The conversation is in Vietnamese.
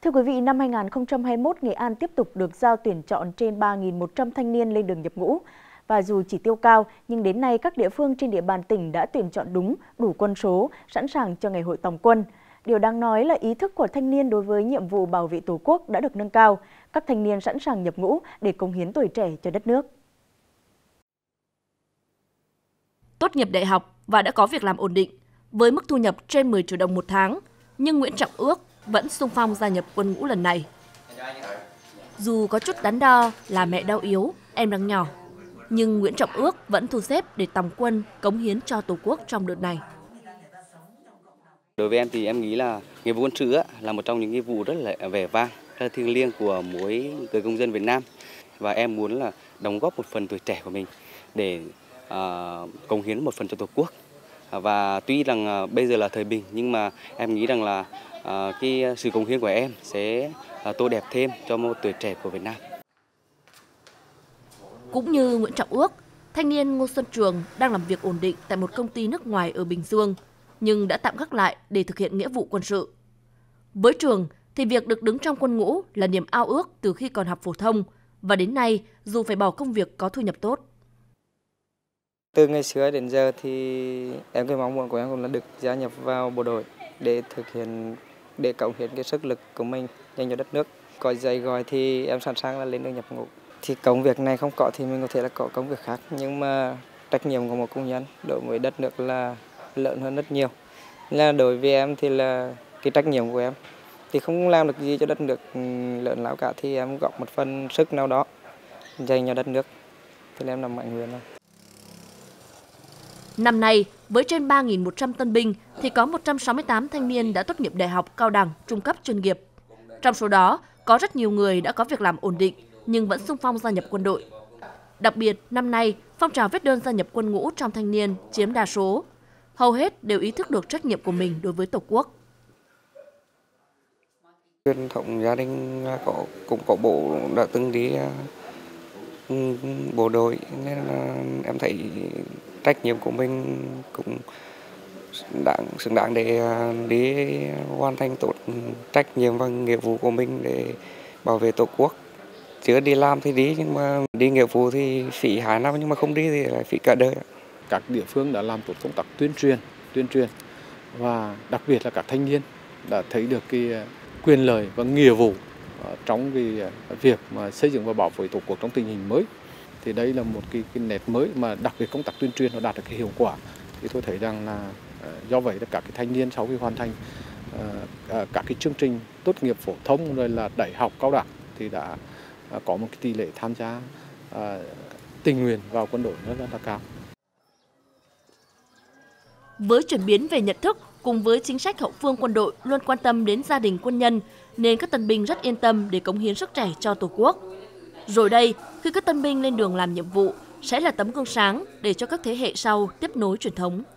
Thưa quý vị, năm 2021, Nghệ An tiếp tục được giao tuyển chọn trên 3.100 thanh niên lên đường nhập ngũ. Và dù chỉ tiêu cao, nhưng đến nay các địa phương trên địa bàn tỉnh đã tuyển chọn đúng, đủ quân số, sẵn sàng cho ngày hội tòng quân. Điều đáng nói là ý thức của thanh niên đối với nhiệm vụ bảo vệ Tổ quốc đã được nâng cao. Các thanh niên sẵn sàng nhập ngũ để cống hiến tuổi trẻ cho đất nước. Tốt nghiệp đại học và đã có việc làm ổn định, với mức thu nhập trên 10 triệu đồng một tháng, nhưng Nguyễn Trọng Ước vẫn xung phong gia nhập quân ngũ lần này. Dù có chút đắn đo là mẹ đau yếu, em đang nhỏ, nhưng Nguyễn Trọng Ước vẫn thu xếp để tòng quân cống hiến cho Tổ quốc trong đợt này. Đối với em thì em nghĩ là nghĩa vụ quân sự là một trong những nghĩa vụ rất là vẻ vang, rất là thiêng liêng của mỗi người công dân Việt Nam. Và em muốn là đóng góp một phần tuổi trẻ của mình để cống hiến một phần cho Tổ quốc. Và tuy rằng bây giờ là thời bình, nhưng mà em nghĩ rằng là cái sự cống hiến của em sẽ tô đẹp thêm cho một tuổi trẻ của Việt Nam. Cũng như Nguyễn Trọng Ước, thanh niên Ngô Xuân Trường đang làm việc ổn định tại một công ty nước ngoài ở Bình Dương, nhưng đã tạm gác lại để thực hiện nghĩa vụ quân sự. Với Trường thì việc được đứng trong quân ngũ là niềm ao ước từ khi còn học phổ thông, và đến nay dù phải bỏ công việc có thu nhập tốt. Từ ngày xưa đến giờ thì cái mong muốn của em cũng là được gia nhập vào bộ đội để cống hiến cái sức lực của mình dành cho đất nước. Có giày gọi thì em sẵn sàng là lên đường nhập ngũ. Thì công việc này không có thì mình có thể là có công việc khác, nhưng mà trách nhiệm của một công nhân đối với đất nước là lớn hơn rất nhiều. Là đối với em thì là cái trách nhiệm của em thì không làm được gì cho đất nước lớn lao cả, thì em góp một phần sức nào đó dành cho đất nước thì em làm mạnh nguyện thôi. Năm nay, với trên 3.100 tân binh thì có 168 thanh niên đã tốt nghiệp đại học, cao đẳng, trung cấp chuyên nghiệp. Trong số đó, có rất nhiều người đã có việc làm ổn định nhưng vẫn xung phong gia nhập quân đội. Đặc biệt, năm nay, phong trào viết đơn gia nhập quân ngũ trong thanh niên chiếm đa số. Hầu hết đều ý thức được trách nhiệm của mình đối với Tổ quốc. Truyền thống gia đình cũng có bố đã từng đi bộ đội, nên là em thấy trách nhiệm của mình cũng xứng đáng để đi hoàn thành tốt trách nhiệm và nghĩa vụ của mình để bảo vệ Tổ quốc. Chưa đi làm thì đi, nhưng mà đi nghĩa vụ thì phí 2 năm, nhưng mà không đi thì lại phí cả đời. Các địa phương đã làm tốt công tác tuyên truyền và đặc biệt là các thanh niên đã thấy được cái quyền lợi và nghĩa vụ trong cái việc mà xây dựng và bảo vệ Tổ quốc trong tình hình mới. Thì đây là một cái nét mới mà đặc biệt công tác tuyên truyền nó đạt được cái hiệu quả. Thì tôi thấy rằng là do vậy là các cái thanh niên sau khi hoàn thành các cái chương trình tốt nghiệp phổ thông rồi là đại học, cao đẳng thì đã có một cái tỷ lệ tham gia tình nguyện vào quân đội rất là cao. Với chuyển biến về nhận thức cùng với chính sách hậu phương quân đội luôn quan tâm đến gia đình quân nhân, nên các tân binh rất yên tâm để cống hiến sức trẻ cho Tổ quốc. Rồi đây, khi các tân binh lên đường làm nhiệm vụ, sẽ là tấm gương sáng để cho các thế hệ sau tiếp nối truyền thống.